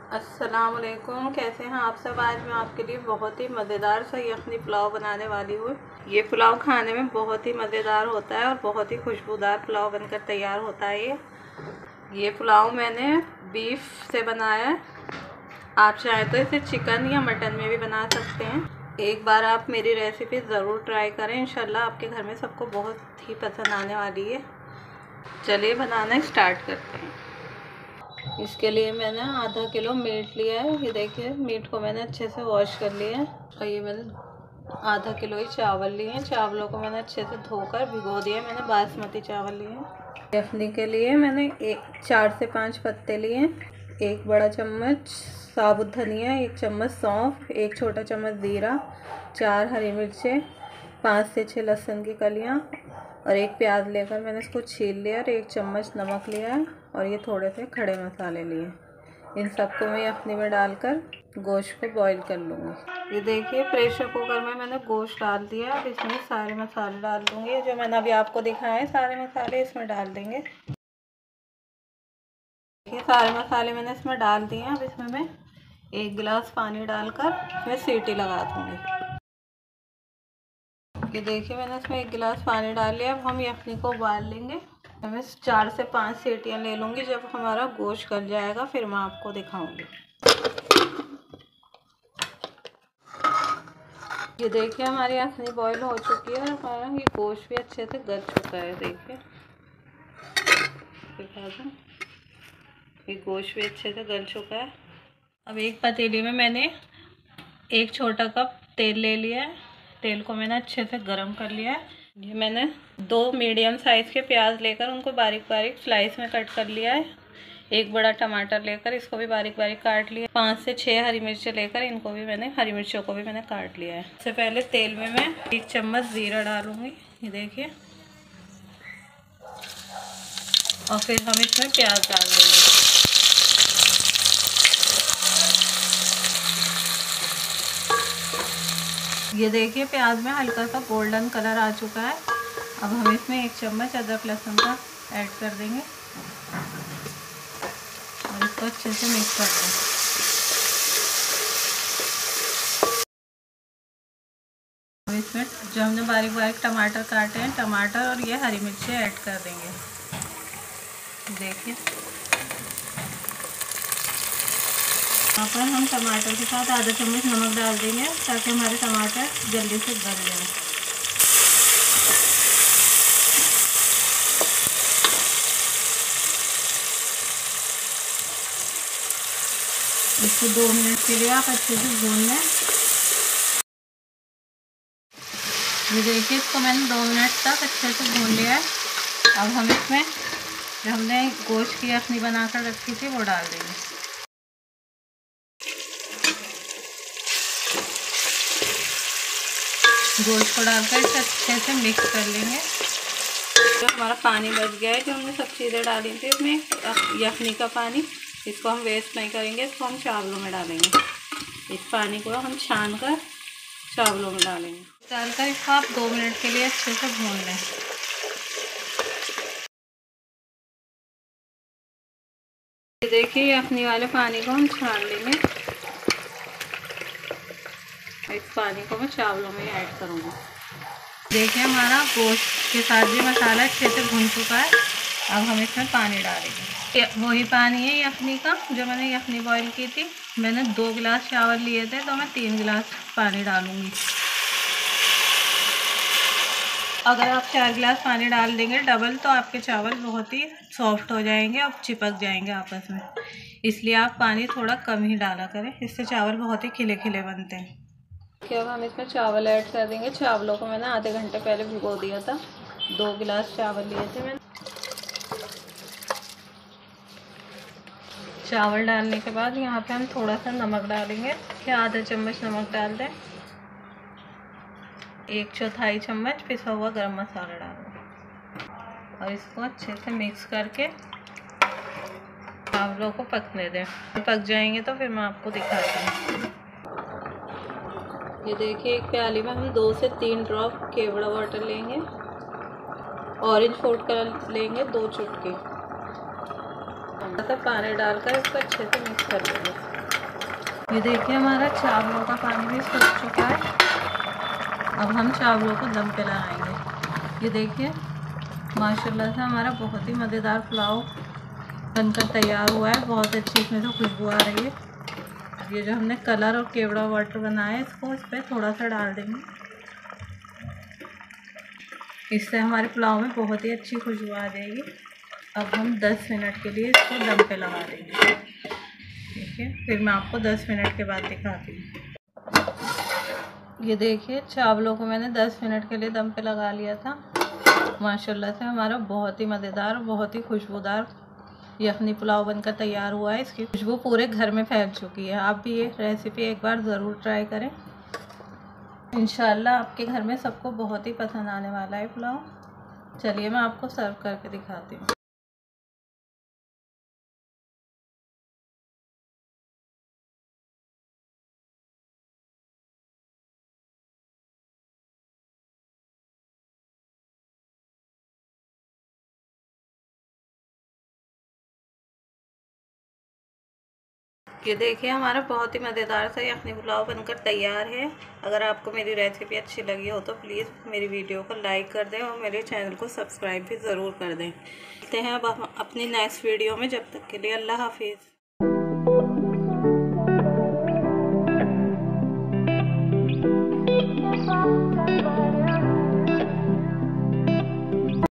अस्सलाम वालेकुम, कैसे हैं आप सब। आज मैं आपके लिए बहुत ही मज़ेदार सा यखनी पुलाव बनाने वाली हूँ। ये पुलाव खाने में बहुत ही मज़ेदार होता है और बहुत ही खुशबूदार पुलाव बनकर तैयार होता है। ये पुलाव मैंने बीफ से बनाया है। आप चाहें तो इसे चिकन या मटन में भी बना सकते हैं। एक बार आप मेरी रेसिपी ज़रूर ट्राई करें, इंशाल्लाह आपके घर में सबको बहुत ही पसंद आने वाली है। चलिए बनाना स्टार्ट करते हैं। इसके लिए मैंने आधा किलो मीट लिया है। ये देखिए, मीट को मैंने अच्छे से वॉश कर लिया है। और ये मैंने आधा किलो ही चावल लिए हैं। चावलों को मैंने अच्छे से धोकर भिगो दिया। मैंने बासमती चावल लिए हैं। यखनी के लिए मैंने 4 से 5 पत्ते लिए, 1 बड़ा चम्मच साबुत धनिया, 1 चम्मच सौंफ, 1 छोटा चम्मच ज़ीरा, 4 हरी मिर्चें, 5 से 6 लहसुन की कलियाँ और 1 प्याज लेकर मैंने इसको छील लिया और 1 चम्मच नमक लिया है। और ये थोड़े से खड़े मसाले लिए। इन सबको मैं यखनी में डालकर गोश्त को बॉईल कर लूँगी। ये देखिए, प्रेशर कुकर में मैंने गोश्त डाल दिया। अब इसमें सारे मसाले डाल दूँगी। जो मैंने अभी आपको दिखाए सारे मसाले इसमें डाल देंगे। ये सारे मसाले मैंने इसमें डाल दिए हैं। अब इसमें मैं 1 गिलास पानी डालकर इसमें सीटी लगा दूँगी। ये देखिए, मैंने इसमें 1 गिलास पानी डाल लिया। अब हम यखनी को उबाल लेंगे। मैं 4 से 5 सीटियाँ ले लूँगी। जब हमारा गोश्त गल जाएगा फिर मैं आपको दिखाऊँगी। ये देखिए, हमारी यखनी बॉईल हो चुकी है और हमारा ये गोश्त भी अच्छे से गल चुका है। देखिए, दिखा दूँ, ये गोश्त भी अच्छे से गल चुका है। अब एक पतीली में मैंने 1 छोटा कप तेल ले लिया है। तेल को मैंने अच्छे से गरम कर लिया है। ये मैंने 2 मीडियम साइज़ के प्याज लेकर उनको बारीक बारीक स्लाइस में कट कर लिया है। 1 बड़ा टमाटर लेकर इसको भी बारीक बारीक काट लिया। 5 से 6 हरी मिर्चें लेकर इनको भी मैंने हरी मिर्चों को भी मैंने काट लिया है। इससे पहले तेल में मैं 1 चम्मच ज़ीरा डालूँगी। ये देखिए, और फिर हम इसमें प्याज डाल देंगे। ये देखिए, प्याज में हल्का सा गोल्डन कलर आ चुका है। अब हम इसमें 1 चम्मच अदरक लहसुन का ऐड कर देंगे और इसको अच्छे से मिक्स कर देंगे। अब इसमें जो हमने बारीक बारीक टमाटर काटे हैं, टमाटर और ये हरी मिर्चें ऐड कर देंगे। देखिए, यहाँ पर हम टमाटर के साथ आधा चम्मच नमक डाल देंगे ताकि हमारे टमाटर जल्दी से गल जाए। इसको 2 मिनट के लिए आप अच्छे से भून लें। ये देखिए, इसको मैंने 2 मिनट तक अच्छे से भून लिया है। अब हम इसमें जो हमने गोश्त की यखनी बनाकर रखी थी वो डाल देंगे। गोश्त को डालकर इसे अच्छे से मिक्स कर लेंगे। जो हमारा पानी बच गया है, जो हमने सब चीज़ें डाली थी इसमें यखनी का पानी, इसको हम वेस्ट नहीं करेंगे। इसको हम चावलों में डालेंगे। इस पानी को हम छान कर चावलों में डालेंगे। डालकर इसको आप 2 मिनट के लिए अच्छे से भून लें। देखिए, यखनी वाले पानी को हम छान लेंगे। इस पानी को मैं चावलों में ऐड करूँगी। देखिए, हमारा गोश्त के साथ भी मसाला अच्छे से भून चुका है। अब हम इसमें पानी डालेंगे। वही पानी है यखनी का जो मैंने यखनी बॉईल की थी। मैंने 2 गिलास चावल लिए थे तो मैं 3 गिलास पानी डालूँगी। अगर आप 4 गिलास पानी डाल देंगे डबल, तो आपके चावल बहुत ही सॉफ्ट हो जाएंगे और चिपक जाएंगे आपस में। इसलिए आप पानी थोड़ा कम ही डाला करें, इससे चावल बहुत ही खिले खिले बनते हैं। अब हम इसमें चावल ऐड कर देंगे। चावलों को मैंने आधे घंटे पहले भिगो दिया था। 2 गिलास चावल लिए थे मैंने। चावल डालने के बाद यहाँ पे हम थोड़ा सा नमक डालेंगे। आधा चम्मच नमक डाल दें। 1/4 चम्मच पिसा हुआ गरम मसाला डालें और इसको अच्छे से मिक्स करके चावलों को पकने दें। पक जाएंगे तो फिर मैं आपको दिखाती हूँ। ये देखिए, एक प्याली में हम 2 से 3 ड्रॉप केवड़ा वाटर लेंगे। ऑरेंज फूड कलर लेंगे 2 चुटकी। पानी डालकर इसको अच्छे से मिक्स कर लेंगे। ये देखिए हमारा चावलों का पानी भी सूख चुका है। अब हम चावलों को दम पे लगाएंगे। ये देखिए माशाल्लाह से हमारा बहुत ही मज़ेदार पुलाव बनकर तैयार हुआ है। बहुत अच्छी इसमें से खुशबू आ रही है। ये जो हमने कलर और केवड़ा वाटर बनाया है, इसको इस पर थोड़ा सा डाल देंगे। इससे हमारे पुलाव में बहुत ही अच्छी खुशबू आ जाएगी। अब हम 10 मिनट के लिए इसको दम पे लगा देंगे। ठीक है, फिर मैं आपको 10 मिनट के बाद दिखाती हूँ। ये देखिए चावलों को मैंने 10 मिनट के लिए दम पे लगा लिया था। माशाल्लाह से हमारा बहुत ही मज़ेदार, बहुत ही खुशबूदार यखनी पुलाव बनकर तैयार हुआ है। इसकी खुशबू पूरे घर में फैल चुकी है। आप भी ये रेसिपी एक बार ज़रूर ट्राई करें। इंशाल्लाह आपके घर में सबको बहुत ही पसंद आने वाला है पुलाव। चलिए मैं आपको सर्व करके दिखाती हूँ। ये देखिए हमारा बहुत ही मज़ेदार सा यखनी पुलाव बनकर तैयार है। अगर आपको मेरी रेसिपी अच्छी लगी हो तो प्लीज़ मेरी वीडियो को लाइक कर दें और मेरे चैनल को सब्सक्राइब भी ज़रूर कर दें। मिलते हैं अब हम अपनी नेक्स्ट वीडियो में। जब तक के लिए अल्लाह हाफिज़।